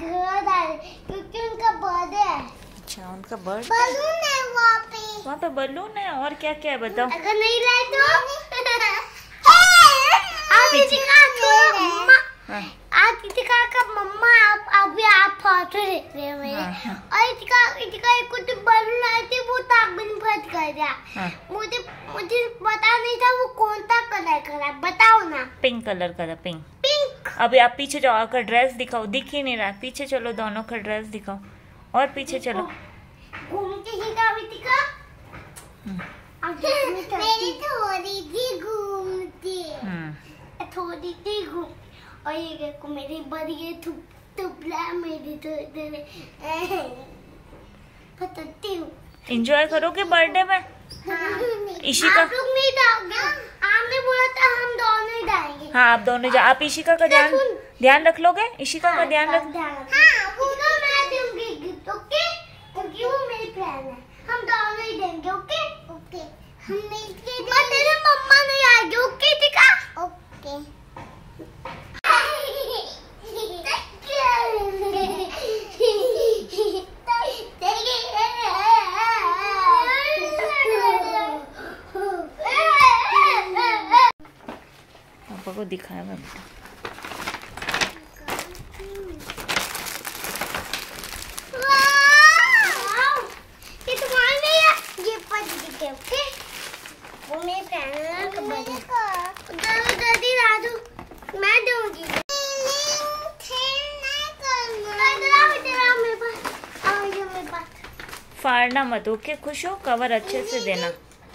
घर आए क्योंकि उनका बर्थडे है। अच्छा, उनका बर्थडे। बलून है वहाँ पे बलून है। और क्या क्या है बताओ। अगर नहीं लाए तो आज इतिका का मम्मा आप फोटो देख रहे हो मेरे। और इतिका कुछ बलून लाए थे, वो ताकबिन फट कर दिया। मुझे पता नहीं था वो कौन सा कलर का है, बताओ ना। पिंक कलर का था, पिंक। अभी आप पीछे जाओ, आपका ड्रेस दिखाओ, दिख ही नहीं रहा। पीछे चलो, दोनों का ड्रेस दिखाओ और पीछे चलो। घूमती मेरी थोड़ी सी घूम। और ये देखो मेरी बड़ी टुपला मेरी तो इधर पतती हूँ। एंजॉय करोगे बर्थडे में? इशिका आप लोग नहीं जाओगे? आपने बोला था हम दोनों ही जाएंगे। हाँ, आप दोनों जाओ। आप इशिका का ध्यान रख लोगे? इशिका का ध्यान रख। वो तो मैं दूंगी गिफ्ट, ओके? क्योंकि वो मेरी फ्रेंड है। हम दोनों ही देंगे, ओके? ओके। हम मिलके देंगे। पर तेरे मम्मा नहीं आएगी, ओके टिका? ओके। पापा को दिखाया मैं। ये तुम्हारा नहीं है, ये पति के, ओके? वो मेरे फ्रेंड का दादी राजू मैं दूंगी। फाड़ना मत, ओके? खुश हो? कवर अच्छे से देना।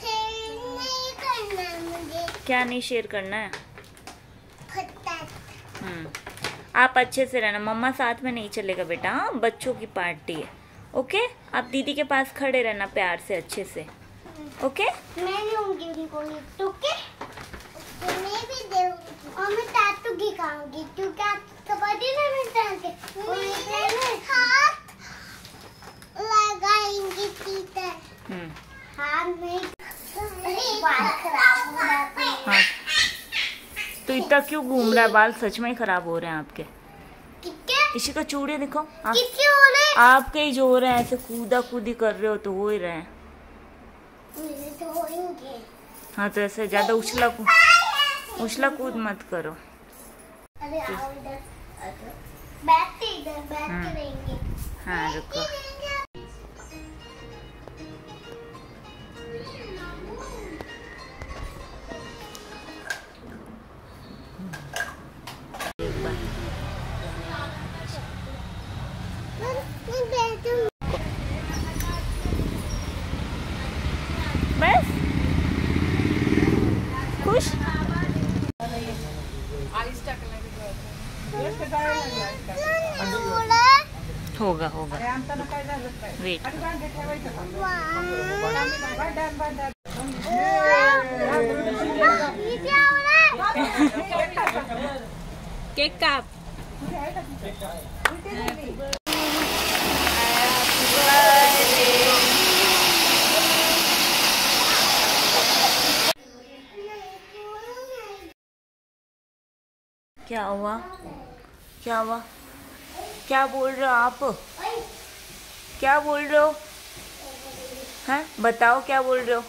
क्या नहीं शेयर करना है? आप अच्छे से रहना, मम्मा साथ में नहीं चलेगा बेटा। हाँ, बच्चों की पार्टी है, ओके? आप दीदी के पास खड़े रहना प्यार से, अच्छे से, ओके? मैं दूंगी उनको गिफ्ट, ओके? मैं भी दूंगी और मैं टैटू दिखाऊंगी क्योंकि आपको पता है ना मैं हाथ लगाएंगे टीचर। हाथ नहीं, बाल खराब हो जाते हैं। हाँ, तो इतना क्यों घूम रहा है? बाल सच में ही खराब हो रहे हैं आपके। इसी का चूड़े दिखाओ। किसके हो रहे? आपके ही जो हो रहे हैं, ऐसे कूदा कूदी कर रहे हो तो हो ही रहे हैं। मेरे तो होंगे। हाँ, तो ऐसे ज्यादा उछला कूद मत करो। अरे आओ इधर, बैठ के रहेंगे। हाँ, रुको। बस खुश? होगा वेट। केक काप। क्या हुआ? क्या हुआ? क्या बोल रहे हो आप? क्या बोल रहे हो? हैं, बताओ क्या बोल रहे हो?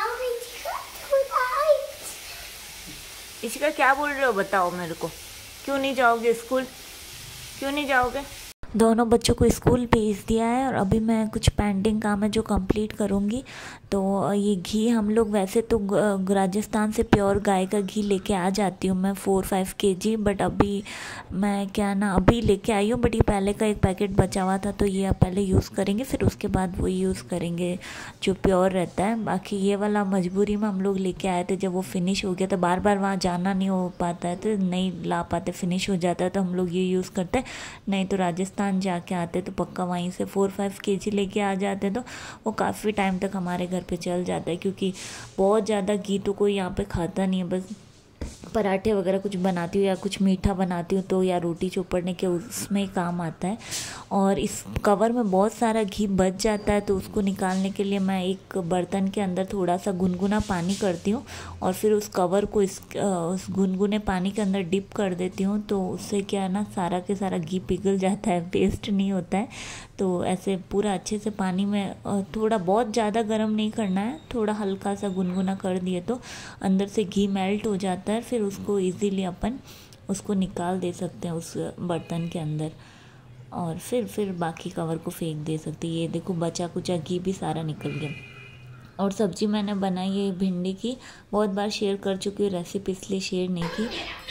इसी का क्या बोल रहे हो? बताओ मेरे को। क्यों नहीं जाओगे स्कूल? क्यों नहीं जाओगे? दोनों बच्चों को स्कूल भेज दिया है और अभी मैं कुछ पेंडिंग काम है जो कंप्लीट करूँगी। तो ये घी हम लोग वैसे तो राजस्थान से प्योर गाय का घी लेके आ जाती हूँ मैं 4-5 kg, बट अभी मैं अभी लेके आई हूँ। बट ये पहले का एक पैकेट बचा हुआ था तो ये पहले यूज़ करेंगे, फिर उसके बाद वो यूज़ करेंगे जो प्योर रहता है। बाकी ये वाला मजबूरी में हम लोग लेके आए थे, जब वो फिनिश हो गया तो बार बार वहाँ जाना नहीं हो पाता है तो नहीं ला पाते, फिनिश हो जाता है तो हम लोग ये यूज़ करते हैं। नहीं तो राजस्थान जाके आते तो पक्का वहीं से 4-5 kg लेके आ जाते तो वो काफ़ी टाइम तक हमारे घर पे चल जाता है, क्योंकि बहुत ज़्यादा घी तो कोई यहाँ पे खाता नहीं है। बस पराठे वगैरह कुछ बनाती हूँ या कुछ मीठा बनाती हूँ तो या रोटी चोपड़ने के उसमें ही काम आता है। और इस कवर में बहुत सारा घी बच जाता है, तो उसको निकालने के लिए मैं एक बर्तन के अंदर थोड़ा सा गुनगुना पानी करती हूँ और फिर उस कवर को उस गुनगुने पानी के अंदर डिप कर देती हूँ। तो उससे क्या है ना, सारा के सारा घी पिघल जाता है, पेस्ट नहीं होता है। तो ऐसे पूरा अच्छे से पानी में थोड़ा बहुत ज़्यादा गर्म नहीं करना है, थोड़ा हल्का सा गुनगुना कर दिए तो अंदर से घी मेल्ट हो जाता है। फिर उसको ईज़िली अपन उसको निकाल दे सकते हैं उस बर्तन के अंदर और फिर बाकी कवर को फेंक दे सकते हैं। ये देखो बचा कुचा घी भी सारा निकल गया। और सब्जी मैंने बनाई है भिंडी की, बहुत बार शेयर कर चुकी हूँ रेसिपी, इसलिए शेयर नहीं की।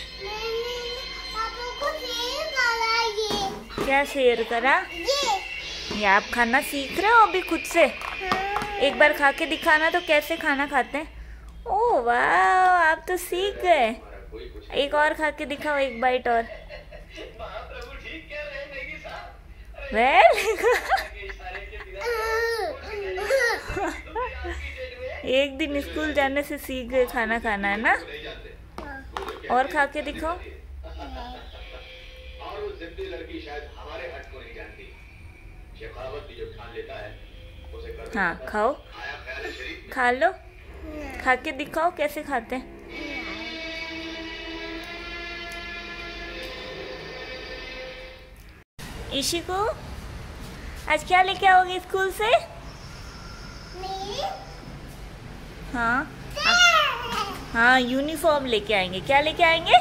क्या शेयर करा? ये आप खाना सीख रहे हो अभी खुद से? एक बार खा के दिखाना तो कैसे खाना खाते हैं। ओह वाह, आप तो सीख गए। एक और खा के दिखाओ, एक बाइट और। एक दिन स्कूल जाने से सीख गए खाना खाना, है ना? और खा के दिखाओ। हाँ खाओ, खा लो, खा के दिखाओ कैसे खाते हैं। ईशी को आज क्या लेके आओगे स्कूल से? हाँ हाँ, यूनिफॉर्म लेके आएंगे। क्या लेके आएंगे?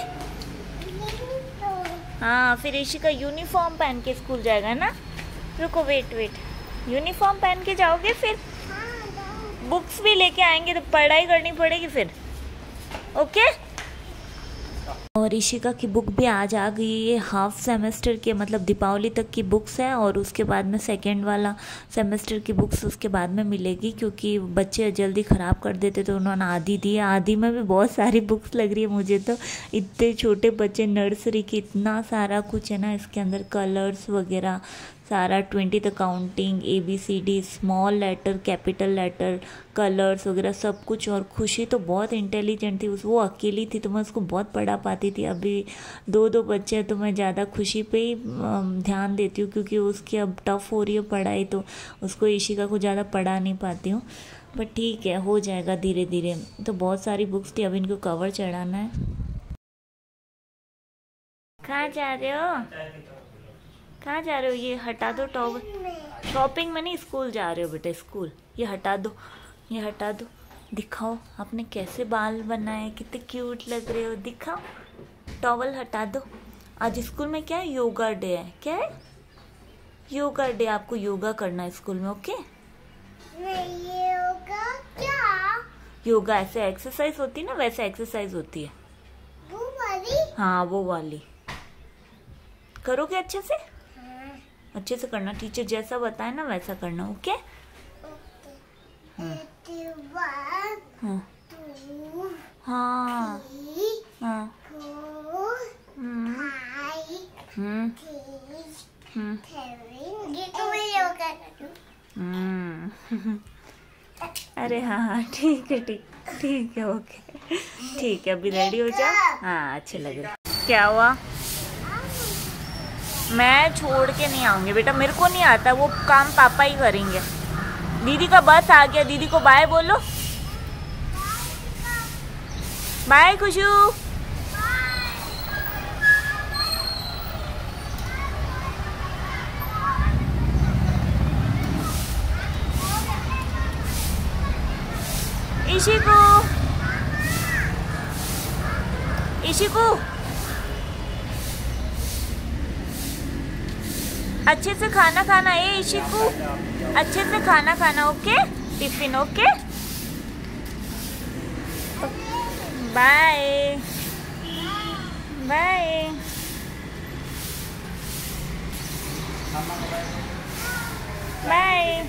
हाँ, फिर ईशी का यूनिफॉर्म पहन के स्कूल जाएगा ना। रुको, वेट, यूनिफॉर्म पहन के जाओगे, फिर बुक्स भी लेके आएंगे तो पढ़ाई करनी पड़ेगी फिर। ओके। और ईशिका की बुक भी आज आ गई। ये हाफ सेमेस्टर के मतलब दीपावली तक की बुक्स है और उसके बाद में सेकेंड वाला सेमेस्टर की बुक्स उसके बाद में मिलेगी, क्योंकि बच्चे जल्दी ख़राब कर देते तो उन्होंने आधी दी। आधी में भी बहुत सारी बुक्स लग रही है मुझे तो। इतने छोटे बच्चे नर्सरी की, इतना सारा कुछ है ना इसके अंदर, कलर्स वगैरह सारा, 20 तक counting, ABCD, small letter, capital letter, colours वगैरह सब कुछ। और खुशी तो बहुत इंटेलिजेंट थी, वो अकेली थी तो मैं उसको बहुत पढ़ा पाती थी। अभी दो बच्चे हैं तो मैं ज़्यादा खुशी पे ही ध्यान देती हूँ, क्योंकि उसकी अब टफ़ हो रही है पढ़ाई, तो उसको ईशिका को ज़्यादा पढ़ा नहीं पाती हूँ। बट ठीक है, हो जाएगा धीरे धीरे। तो बहुत सारी बुक्स थी, अब इनको कवर चढ़ाना है। कहाँ जा रहे हो? कहाँ जा रहे हो? ये हटा दो टॉवल। शॉपिंग में नहीं, स्कूल जा रहे हो बेटा, स्कूल। ये हटा दो, ये हटा दो। दिखाओ आपने कैसे बाल बनाए, कितने क्यूट लग रहे हो। दिखाओ, टॉवल हटा दो। आज स्कूल में क्या है? योगा डे है। क्या है? Yoga day. आपको योगा करना है स्कूल में। ओके। योगा क्या? योगा ऐसे एक्सरसाइज होती है ना, वैसे एक्सरसाइज होती है। वो वाली? हाँ, वो वाली। करोगे अच्छे से? अच्छे से करना, टीचर जैसा बताए ना वैसा करना। ओके। हाँ हाँ अरे हाँ, ठीक है, ओके, ठीक है। अभी रेडी हो जाओ। हाँ, अच्छे लग रहे। क्या हुआ? मैं छोड़ के नहीं आऊंगी बेटा, मेरे को नहीं आता, वो काम पापा ही करेंगे। दीदी का बस आ गया, दीदी को बाय बोलो। बाय खुशू। इशिकू अच्छे से खाना खाना। इशिकू अच्छे से खाना खाना। Okay, tiffin. Okay, bye bye. Bye.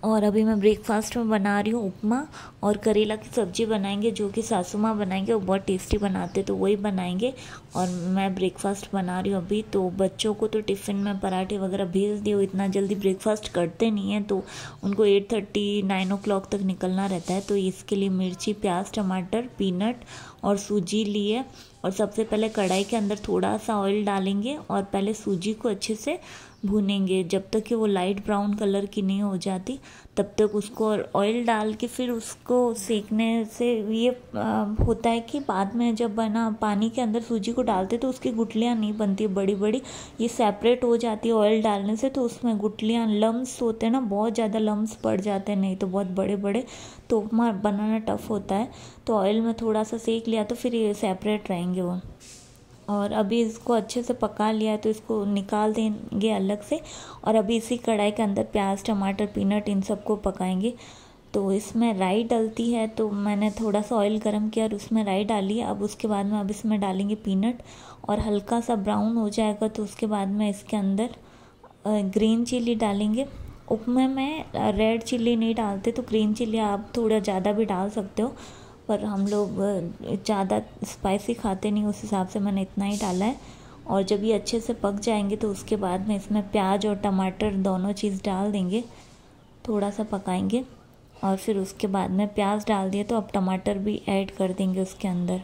और अभी मैं ब्रेकफास्ट में बना रही हूँ उपमा और करेला की सब्ज़ी बनाएंगे, जो कि सासू माँ बनाएंगे, वो बहुत टेस्टी बनाते तो वही बनाएंगे। और मैं ब्रेकफास्ट बना रही हूँ अभी। तो बच्चों को तो टिफ़िन में पराठे वगैरह भेज दिए, वो इतना जल्दी ब्रेकफास्ट करते नहीं हैं, तो उनको 8:30 9 o'clock तक निकलना रहता है। तो इसके लिए मिर्ची, प्याज, टमाटर, पीनट और सूजी लिए। और सबसे पहले कढ़ाई के अंदर थोड़ा सा ऑयल डालेंगे और पहले सूजी को अच्छे से भूनेंगे जब तक कि वो लाइट ब्राउन कलर की नहीं हो जाती, तब तक उसको ऑयल डाल के फिर उसको सेकने से ये होता है कि बाद में जब बना पानी के अंदर सूजी को डालते तो उसकी गुठलियाँ नहीं बनती बड़ी बड़ी, ये सेपरेट हो जाती है ऑयल डालने से। तो उसमें गुठलियाँ लम्स होते हैं ना, बहुत ज़्यादा लम्स पड़ जाते हैं, नहीं तो बहुत बड़े बड़े, तो उपमा बनाना टफ़ होता है। तो ऑयल में थोड़ा सा सेक लिया तो फिर ये सेपरेट रहेंगे वो। और अभी इसको अच्छे से पका लिया है तो इसको निकाल देंगे अलग से। और अभी इसी कढ़ाई के अंदर प्याज, टमाटर, पीनट इन सबको पकाएंगे। तो इसमें राई डलती है, तो मैंने थोड़ा सा ऑयल गरम किया और उसमें राई डाली। अब उसके बाद में अब इसमें डालेंगे पीनट और हल्का सा ब्राउन हो जाएगा तो उसके बाद में इसके अंदर ग्रीन चिली डालेंगे। उपमे में रेड चिल्ली नहीं डालते, तो ग्रीन चिल्ली आप थोड़ा ज़्यादा भी डाल सकते हो, पर हम लोग ज़्यादा स्पाइसी खाते नहीं, उस हिसाब से मैंने इतना ही डाला है। और जब ये अच्छे से पक जाएंगे तो उसके बाद में इसमें प्याज और टमाटर दोनों चीज़ डाल देंगे, थोड़ा सा पकाएंगे। और फिर उसके बाद में प्याज डाल दिए तो अब टमाटर भी ऐड कर देंगे उसके अंदर।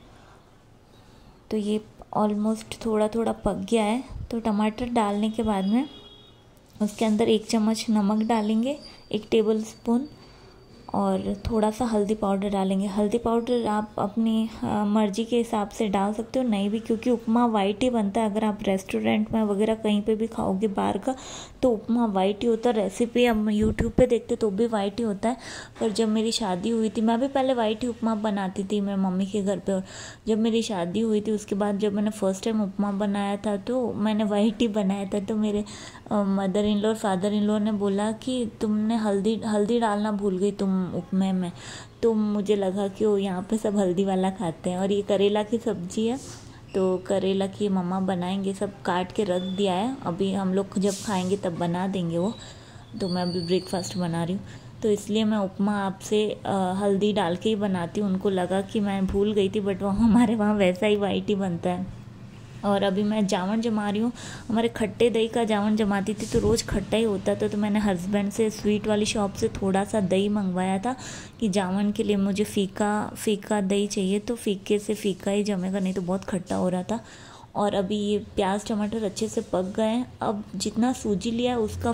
तो ये ऑलमोस्ट थोड़ा थोड़ा पक गया है। तो टमाटर डालने के बाद में उसके अंदर 1 चम्मच नमक डालेंगे, 1 टेबल स्पून, और थोड़ा सा हल्दी पाउडर डालेंगे। हल्दी पाउडर आप अपनी मर्ज़ी के हिसाब से डाल सकते हो, नहीं भी, क्योंकि उपमा वाइट ही बनता है। अगर आप रेस्टोरेंट में वगैरह कहीं पे भी खाओगे बाहर का तो उपमा वाइट ही होता है। रेसिपी हम यूट्यूब पे देखते तो भी वाइट ही होता है। पर जब मेरी शादी हुई थी, मैं भी पहले वाइट ही उपमा बनाती थी मैं मम्मी के घर पर। और जब मेरी शादी हुई थी उसके बाद जब मैंने फ़र्स्ट टाइम उपमा बनाया था तो मैंने वाइट ही बनाया था। तो मेरे मदर इन लॉ और फादर इन लॉ ने बोला कि तुमने हल्दी डालना भूल गई तुम उपमे में। तो मुझे लगा कि वो यहाँ पे सब हल्दी वाला खाते हैं। और ये करेला की सब्ज़ी है, तो करेला की मम्मा बनाएंगे, सब काट के रख दिया है, अभी हम लोग जब खाएंगे तब बना देंगे वो। तो मैं अभी ब्रेकफास्ट बना रही हूँ, तो इसलिए मैं उपमा आपसे हल्दी डाल के ही बनाती हूँ। उनको लगा कि मैं भूल गई थी, बट वो हमारे वहाँ वैसा ही वाइट ही बनता है। और अभी मैं जावन जमा रही हूँ। हमारे खट्टे दही का जावन जमाती थी तो रोज़ खट्टा ही होता था, तो मैंने हस्बैंड से स्वीट वाली शॉप से थोड़ा सा दही मंगवाया था कि जावन के लिए मुझे फीका दही चाहिए, तो फीके से फीका ही जमेगा, नहीं तो बहुत खट्टा हो रहा था। और अभी ये प्याज टमाटर अच्छे से पक गए हैं। अब जितना सूजी लिया है उसका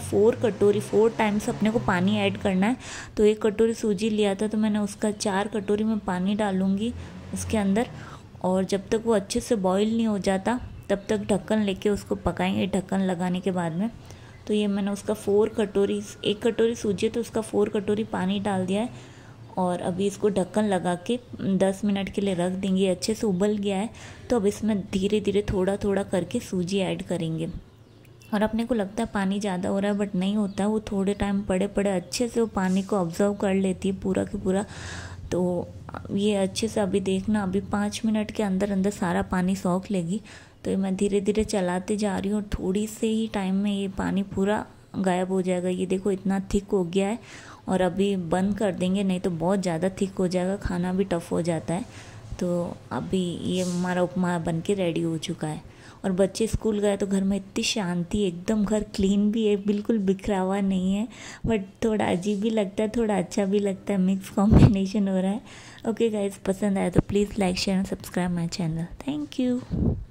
4 टाइम्स अपने को पानी ऐड करना है। तो 1 कटोरी सूजी लिया था तो मैंने उसका 4 कटोरी में पानी डालूँगी उसके अंदर। और जब तक वो अच्छे से बॉईल नहीं हो जाता तब तक ढक्कन लेके उसको पकाएंगे, ढक्कन लगाने के बाद में। तो ये मैंने उसका 1 कटोरी सूजी तो उसका 4 कटोरी पानी डाल दिया है। और अभी इसको ढक्कन लगा के 10 मिनट के लिए रख देंगे। अच्छे से उबल गया है तो अब इसमें धीरे धीरे थोड़ा थोड़ा करके सूजी ऐड करेंगे। और अपने को लगता है पानी ज़्यादा हो रहा है, बट नहीं होता है, वो थोड़े टाइम पड़े अच्छे से वो पानी को ऑब्जर्व कर लेती है पूरा की पूरा। तो ये अच्छे से अभी देखना, अभी 5 मिनट के अंदर अंदर सारा पानी सोख लेगी। तो ये मैं धीरे धीरे चलाते जा रही हूँ और थोड़ी से ही टाइम में ये पानी पूरा गायब हो जाएगा। ये देखो इतना थिक हो गया है। और अभी बंद कर देंगे, नहीं तो बहुत ज़्यादा थिक हो जाएगा, खाना भी टफ़ हो जाता है। तो अभी ये हमारा उपमा बन के रेडी हो चुका है। और बच्चे स्कूल गए तो घर में इतनी शांति, एकदम घर क्लीन भी है, बिल्कुल बिखरा हुआ नहीं है, बट थोड़ा अजीब भी लगता है, थोड़ा अच्छा भी लगता है, मिक्स कॉम्बिनेशन हो रहा है। ओके गाइस, पसंद आया तो please like share and subscribe my channel. Thank you.